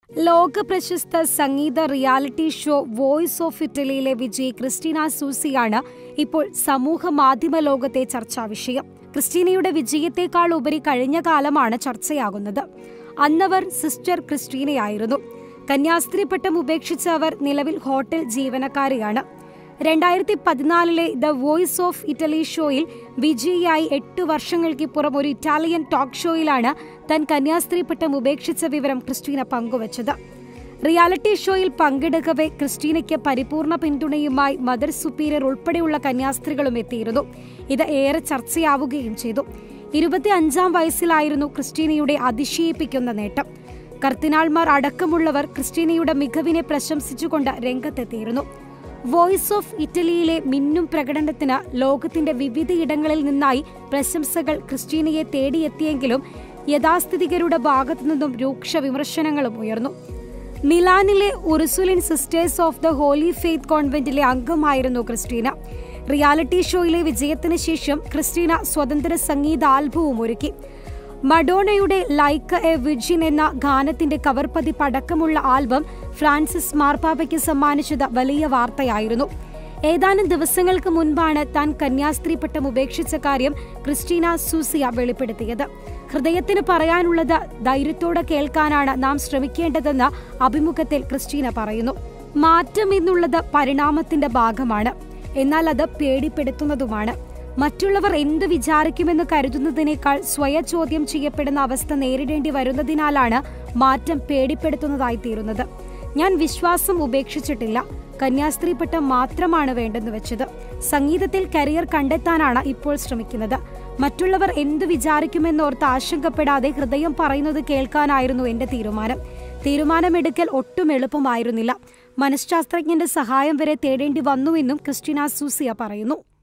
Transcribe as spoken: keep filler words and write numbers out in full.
ലോക പ്രശസ്ത സംഗീത റിയാലിറ്റി ഷോ വോയിസ് ഓഫ് ഇറ്റലിയിലെ വിജയി ക്രിസ്റ്റീന സൂസിയാണ് ഇപ്പോൾ സമൂഹ മാധ്യമ ലോകത്തെ ചർച്ചാ വിഷയം. ക്രിസ്റ്റീനയുടെ വിജയത്തെക്കാൾ ഉപരി കഴിഞ്ഞ കാലമാണ് ചർച്ചയാകുന്നത്. അന്നവർ സിസ്റ്റർ ക്രിസ്റ്റീനയായിരുന്നു. കന്യാസ്ത്രീ പട്ടം ഉപേക്ഷിച്ച അവർ നിലവിൽ ഹോട്ടൽ ജീവനക്കാരിയാണ്. രണ്ടായിരത്തി പതിനാലിലെ ദ വോയിസ് ഓഫ് ഇറ്റലി ഷോയിൽ വിജയിയായി എട്ട് വർഷങ്ങൾക്കിപ്പുറം ഒരു ഇറ്റാലിയൻ ടോക്ക് ഷോയിലാണ് താൻ കന്യാസ്ത്രീ പട്ടം ഉപേക്ഷിച്ച വിവരം ക്രിസ്റ്റീന പങ്കുവച്ചത്. റിയാലിറ്റി ഷോയിൽ പങ്കെടുക്കവെ ക്രിസ്റ്റീനയ്ക്ക് പരിപൂർണ പിന്തുണയുമായി മദർ സുപ്പീരിയർ ഉൾപ്പെടെയുള്ള കന്യാസ്ത്രീകളും എത്തിയിരുന്നു. ഇത് ഏറെ ചർച്ചയാവുകയും ചെയ്തു. ഇരുപത്തി അഞ്ചാം വയസ്സിലായിരുന്നു ക്രിസ്റ്റീനയുടെ അതിശയിപ്പിക്കുന്ന നേട്ടം. കർദിനാൾമാർ അടക്കമുള്ളവർ ക്രിസ്റ്റീനയുടെ മികവിനെ പ്രശംസിച്ചുകൊണ്ട് രംഗത്തെത്തിയിരുന്നു. വോയിസ് ഓഫ് ഇറ്റലിയിലെ മിന്നും പ്രകടനത്തിന് ലോകത്തിന്റെ വിവിധയിടങ്ങളിൽ നിന്നായി പ്രശംസകൾ ക്രിസ്റ്റീനയെ തേടിയെത്തിയെങ്കിലും യഥാസ്ഥിതികരുടെ ഭാഗത്തുനിന്നും രൂക്ഷ വിമർശനങ്ങളും ഉയർന്നു. മിലാനിലെ Ursuline sisters of the holy faith കോൺവെന്റിലെ അംഗമായിരുന്നു ക്രിസ്റ്റീന. റിയാലിറ്റി ഷോയിലെ വിജയത്തിന് ശേഷം ക്രിസ്റ്റീന സ്വതന്ത്ര സംഗീത ആൽബവും ഒരുക്കി. മഡോണയുടെ ലൈക്ക് എ വിർജിൻ എന്ന ഗാനത്തിന്റെ കവർ പതിപ്പ് അടക്കമുള്ള ആൽബം ഫ്രാൻസിസ് മാർപ്പാപ്പയ്ക്ക് സമ്മാനിച്ചത് വലിയ വാർത്തയായിരുന്നു. ഏതാനും ദിവസങ്ങൾക്ക് മുൻപാണ് താൻ കന്യാസ്ത്രീ പട്ടം ഉപേക്ഷിച്ച കാര്യം ക്രിസ്റ്റീന സൂസിയ വെളിപ്പെടുത്തിയത്. ഹൃദയത്തിന് പറയാനുള്ളത് ധൈര്യത്തോടെ കേൾക്കാനാണ് നാം ശ്രമിക്കേണ്ടതെന്ന് അഭിമുഖത്തിൽ ക്രിസ്റ്റീന പറയുന്നു. മാറ്റം എന്നുള്ളത് പരിണാമത്തിന്റെ ഭാഗമാണ്, എന്നാൽ അത് പേടിപ്പെടുത്തുന്നതുമാണ്. മറ്റുള്ളവർ എന്ത് വിചാരിക്കുമെന്ന് കരുതുന്നതിനേക്കാൾ സ്വയ ചോദ്യം ചെയ്യപ്പെടുന്ന അവസ്ഥ നേരിടേണ്ടി വരുന്നതിനാലാണ് മാറ്റം പേടിപ്പെടുത്തുന്നതായിത്തീരുന്നത്. ഞാൻ വിശ്വാസം ഉപേക്ഷിച്ചിട്ടില്ല, കന്യാസ്ത്രീ പട്ടം മാത്രമാണ് വേണ്ടെന്ന് വെച്ചത്. സംഗീതത്തിൽ കരിയർ കണ്ടെത്താനാണ് ഇപ്പോൾ ശ്രമിക്കുന്നത്. മറ്റുള്ളവർ എന്ത് വിചാരിക്കുമെന്നോർത്ത് ആശങ്കപ്പെടാതെ ഹൃദയം പറയുന്നത് കേൾക്കാനായിരുന്നു എന്റെ തീരുമാനം. തീരുമാനമെടുക്കൽ ഒട്ടും എളുപ്പമായിരുന്നില്ല. മനഃശാസ്ത്രജ്ഞന്റെ സഹായം വരെ തേടേണ്ടി വന്നുവെന്നും ക്രിസ്റ്റീന സൂസിയ പറയുന്നു.